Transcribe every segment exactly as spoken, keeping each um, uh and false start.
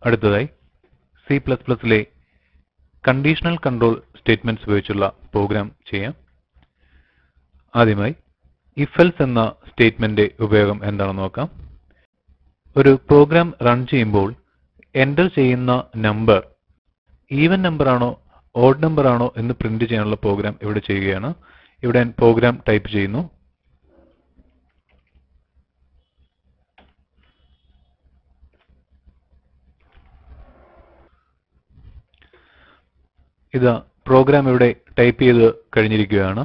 അടുത്തതായി C plus പ്ലസിലെ conditional control statements ഉപയോഗിച്ചുള്ള പ്രോഗ്രാം ചെയ്യാം. ആദ്യമായി if else എന്ന സ്റ്റേറ്റ്മെന്റ് ഉപയോഗം എന്താണെന്ന് നോക്കാം. ഒരു പ്രോഗ്രാം റൺ ചെയ്യുമ്പോൾ എൻ്റർ ചെയ്യുന്ന നമ്പർ ഈവൻ നമ്പർ ആണോ ഓഡ് നമ്പർ ആണോ എന്ന് പ്രിന്റ് ചെയ്യാനുള്ള പ്രോഗ്രാം ഇവിടെ ചെയ്യുകയാണ്. ഇവിടെ ഞാൻ പ്രോഗ്രാം ടൈപ്പ് ചെയ്യുന്നു. ഇതാ പ്രോഗ്രാം ഇവിടെ ടൈപ്പ് ചെയ്ത് കഴിഞ്ഞിരിക്കുകയാണ്.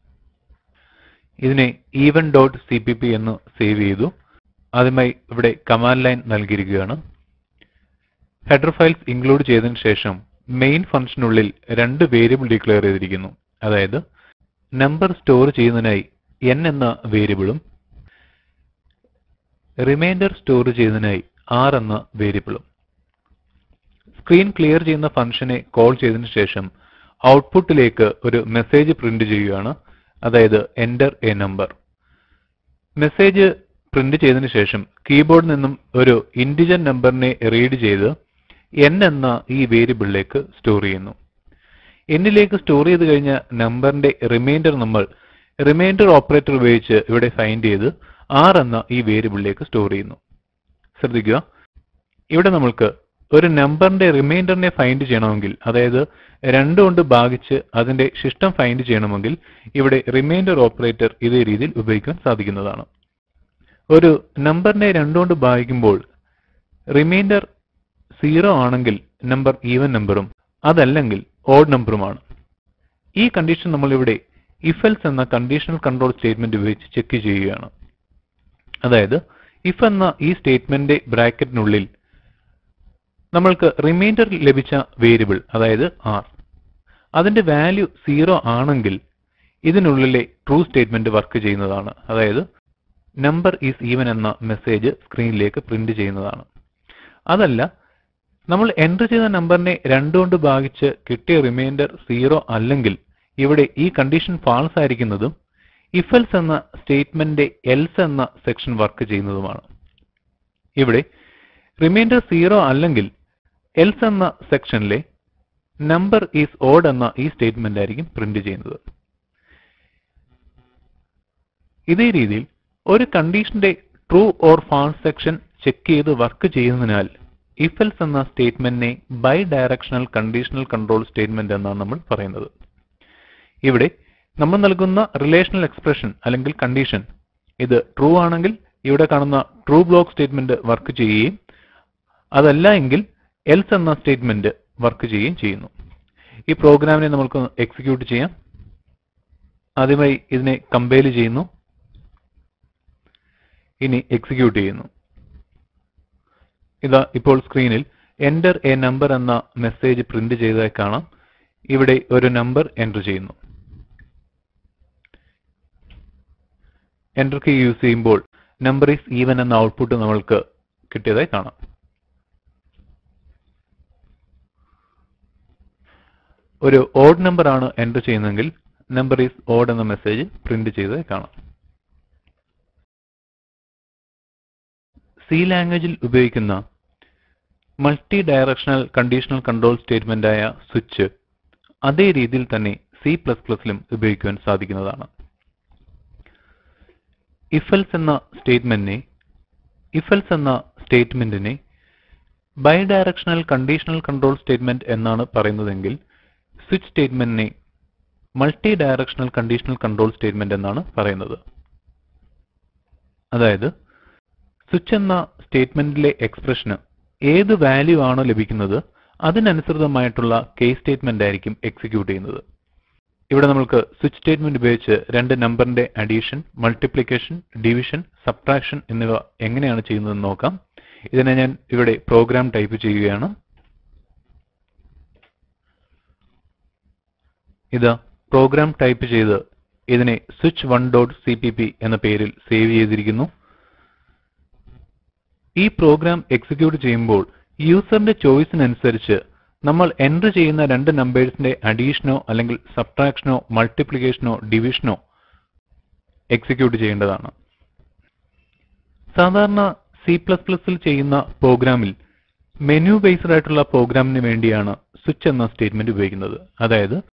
ഇതിനെ even dot C P P എന്ന് സേവ് ചെയ്തു. ആദ്യമായി ഇവിടെ കമാൻഡ് ലൈൻ നൽകിയിരിക്കുകയാണ്. ഹെഡർ ഫയൽസ് ഇൻക്ലൂഡ് ചെയ്തതിനു ശേഷം മെയിൻ ഫംഗ്ഷനുള്ളിൽ രണ്ട് വേരിയബിൾ ഡിക്ലെയർ ചെയ്തിരിക്കുന്നു. അതായത് നമ്പർ സ്റ്റോർ ചെയ്യുന്നതിനായി n എന്ന വേരിയബിളും റിമൈൻഡർ സ്റ്റോർ ചെയ്യുന്നതിനായി r എന്ന വേരിയബിളും. സ്ക്രീൻ ക്ലിയർ ചെയ്യുന്ന ഫംഗ്ഷനെ കോൾ ചെയ്തതിനു ശേഷം ഔട്ട്പുട്ടിലേക്ക് ഒരു മെസ്സേജ് പ്രിന്റ് ചെയ്യുകയാണ്. അതായത് enter a number. Message print ചെയ്തതിനു ശേഷം കീബോർഡിൽ നിന്നും ഒരു ഇന്റിജർ നമ്പറിനെ റീഡ് ചെയ്ത് n എന്ന ഈ വേരിയബിളിലേക്ക് സ്റ്റോർ ചെയ്യുന്നു. എന്നിലേക്ക് സ്റ്റോർ ചെയ്ത് കഴിഞ്ഞ നമ്പറിന്റെ റിമൈൻഡർ നമ്മൾ റിമൈൻഡർ ഓപ്പറേറ്റർ ഉപയോഗിച്ച് ഇവിടെ ഫൈൻഡ് ചെയ്ത് r എന്ന ഈ വേരിയബിളിലേക്ക് സ്റ്റോർ ചെയ്യുന്നു. ശ്രദ്ധിക്കുക, ഇവിടെ നമ്മൾക്ക് ഒരു നമ്പറിന്റെ റിമൈൻഡറിനെ ഫൈൻഡ് ചെയ്യണമെങ്കിൽ, അതായത് രണ്ട് കൊണ്ട് ഭാഗിച്ച് അതിന്റെ ശിഷ്ടം ഫൈൻഡ് ചെയ്യണമെങ്കിൽ ഇവിടെ റിമൈൻഡർ ഓപ്പറേറ്റർ ഇതേ രീതിയിൽ ഉപയോഗിക്കാൻ സാധിക്കുന്നതാണ്. ഒരു നമ്പറിനെ രണ്ടുകൊണ്ട് ഭാഗിക്കുമ്പോൾ റിമൈൻഡർ സീറോ ആണെങ്കിൽ നമ്പർ ഈവൻ നമ്പറും അതല്ലെങ്കിൽ ഓഡ് നമ്പറുമാണ്. ഈ കണ്ടീഷൻ നമ്മൾ ഇവിടെ if else എന്ന കണ്ടീഷണൽ കൺട്രോൾ സ്റ്റേറ്റ്മെന്റ് ഉപയോഗിച്ച് ചെക്ക് ചെയ്യുകയാണ്. അതായത് if എന്ന ഈ സ്റ്റേറ്റ്മെന്റ് ബ്രാക്കറ്റിനുള്ളിൽ നമ്മൾക്ക് റിമൈൻഡർ ലഭിച്ച വേരിയബിൾ അതായത് r അതിന്റെ വാല്യൂ സീറോ ആണെങ്കിൽ ഇതിനുള്ളിലെ ട്രൂ സ്റ്റേറ്റ്മെന്റ് വർക്ക് ചെയ്യുന്നതാണ്. അതായത് നമ്പർ ഈസ് ഈവൻ എന്ന മെസ്സേജ് സ്ക്രീനിലേക്ക് പ്രിന്റ് ചെയ്യുന്നതാണ്. അതല്ല, നമ്മൾ എൻ്റർ ചെയ്ത നമ്പറിനെ രണ്ടുകൊണ്ട് ഭാഗിച്ച് കിട്ടിയ റിമൈൻഡർ സീറോ അല്ലെങ്കിൽ ഇവിടെ ഈ കണ്ടീഷൻ ഫാൾസ് ആയിരിക്കുന്നതും if else എന്ന സ്റ്റേറ്റ്മെന്റ് else എന്ന സെക്ഷൻ വർക്ക് ചെയ്യുന്നതുമാണ്. ഇവിടെ റിമൈൻഡർ സീറോ അല്ലെങ്കിൽ else എന്ന സെക്ഷനിലെ നമ്പർ ഈസ് ഓഡ് എന്ന ഈ സ്റ്റേറ്റ്മെന്റ് ആയിരിക്കും പ്രിന്റ് ചെയ്യുന്നത്. ഇതേ രീതിയിൽ ഒരു കണ്ടീഷന്റെ true or false section check ചെയ്ത് വർക്ക് ചെയ്യുന്നതിനാൽ if else എന്ന സ്റ്റേറ്റ്മെന്റിനെ bidirectional conditional control statement എന്നാണ് നമ്മൾ പറയുന്നത്. ഇവിടെ നമ്മൾ നൽകുന്ന റിലേഷണൽ എക്സ്പ്രഷൻ അല്ലെങ്കിൽ കണ്ടീഷൻ ഇത് ട്രൂ ആണെങ്കിൽ ഇവിടെ കാണുന്ന ട്രൂ ബ്ലോക്ക് സ്റ്റേറ്റ്മെന്റ് വർക്ക് ചെയ്യുകയും അതല്ല എങ്കിൽ else എന്ന സ്റ്റേറ്റ്മെന്റ് വർക്ക് ചെയ്യുകയും ചെയ്യുന്നു. ഈ പ്രോഗ്രാമിനെ നമുക്ക് എക്സിക്യൂട്ട് ചെയ്യാം. ആദ്യമായി ഇതിനെ കമ്പൈൽ ചെയ്യുന്നു, ഇനി എക്സിക്യൂട്ട് ചെയ്യുന്നു. ഇതാ ഇപ്പോൾ സ്ക്രീനിൽ എൻ്റർ എ നമ്പർ എന്ന മെസ്സേജ് പ്രിന്റ് ചെയ്തതായി കാണാം. ഇവിടെ ഒരു നമ്പർ എൻ്റർ ചെയ്യുന്നു. എൻ്റർ കീ യൂസ് ചെയ്യുമ്പോൾ നമ്പർ ഈസ് ഈവൻ എന്ന ഔട്ട്പുട്ട് നമ്മൾക്ക് കിട്ടിയതായി കാണാം. ഒരു ഓഡ് നമ്പർ ആണ് എൻ്റർ ചെയ്യുന്നതെങ്കിൽ നമ്പർ ഈസ് ഓഡ് എന്ന മെസ്സേജ് പ്രിന്റ് ചെയ്തതായി കാണാം. സി ലാംഗ്വേജിൽ ഉപയോഗിക്കുന്ന multi directional conditional control statement ആയ സ്വിച്ച് അതേ രീതിയിൽ തന്നെ സി പ്ലസ് പ്ലസിലും ഉപയോഗിക്കുവാൻ സാധിക്കുന്നതാണ്. if else എന്ന സ്റ്റേറ്റ്മെന്റിനെ if else എന്ന സ്റ്റേറ്റ്മെന്റിനെ bidirectional conditional control statement എന്നാണ് പറയുന്നതെങ്കിൽ സ്വിച്ച് സ്റ്റേറ്റ്മെന്റിനെ multi directional conditional control statement എന്നാണ് പറയുന്നത്. അതായത് സ്വിച്ച് എന്ന സ്റ്റേറ്റ്മെന്റിലെ എക്സ്പ്രഷന് ഏത് വാല്യൂ ആണോ ലഭിക്കുന്നത് അതിനനുസൃതമായിട്ടുള്ള കേസ് സ്റ്റേറ്റ്മെന്റ് ആയിരിക്കും എക്സിക്യൂട്ട് ചെയ്യുന്നത്. ഇവിടെ നമുക്ക് സ്വിച്ച് സ്റ്റേറ്റ്മെന്റ് ഉപയോഗിച്ച് രണ്ട് നമ്പറിന്റെ അഡീഷൻ, മൾട്ടിപ്ലിക്കേഷൻ, ഡിവിഷൻ, സബ്ട്രാക്ഷൻ എന്നിവ എങ്ങനെയാണ് ചെയ്യുന്നതെന്ന് നോക്കാം. ഇതിനെ ഞാൻ ഇവിടെ പ്രോഗ്രാം ടൈപ്പ് ചെയ്യുകയാണ്. ഇതാ പ്രോഗ്രാം ടൈപ്പ് ചെയ്ത് ഇതിനെ switch one dot C P P എന്ന പേരിൽ സേവ് ചെയ്തിരിക്കുന്നു. ഈ പ്രോഗ്രാം എക്സിക്യൂട്ട് ചെയ്യുമ്പോൾ യൂസറിന്റെ ചോയ്സിനനുസരിച്ച് നമ്മൾ എൻ്റർ ചെയ്യുന്ന രണ്ട് നമ്പേഴ്സിന്റെ അഡീഷനോ അല്ലെങ്കിൽ സബ്ട്രാക്ഷനോ മൾട്ടിപ്ലിക്കേഷനോ ഡിവിഷനോ എക്സിക്യൂട്ട് ചെയ്യേണ്ടതാണ്. സാധാരണ സി പ്ലസ് പ്ലസിൽ ചെയ്യുന്ന പ്രോഗ്രാമിൽ മെനു ബേസ്ഡ് ആയിട്ടുള്ള പ്രോഗ്രാമിന് വേണ്ടിയാണ് സ്വിച്ച് എന്ന സ്റ്റേറ്റ്മെന്റ് ഉപയോഗിക്കുന്നത്. അതായത്